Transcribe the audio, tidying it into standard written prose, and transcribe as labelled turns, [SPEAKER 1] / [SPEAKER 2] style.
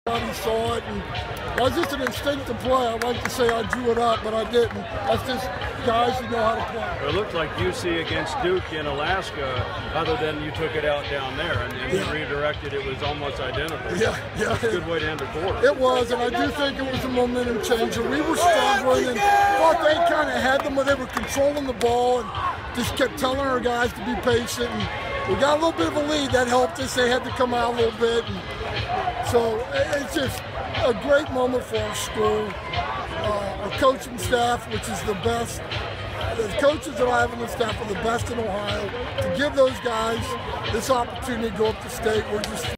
[SPEAKER 1] He saw it, and that was just an instinctive play. I'd like to say I drew it up, but I didn't. That's just guys who know how to play.
[SPEAKER 2] It looked like UC against Duke in Alaska, other than you took it out down there, and you redirected. It was almost identical.
[SPEAKER 1] Yeah.
[SPEAKER 2] It's a good way to end the quarter.
[SPEAKER 1] It was, and I do think it was a momentum changer. We were struggling, and thought they kind of had them when they were controlling the ball, and just kept telling our guys to be patient. And we got a little bit of a lead. That helped us. They had to come out a little bit. And so it's just a great moment for our school, our coaching staff, which is the best. The coaches that I have on the staff are the best in Ohio. To give those guys this opportunity to go up to state, we're just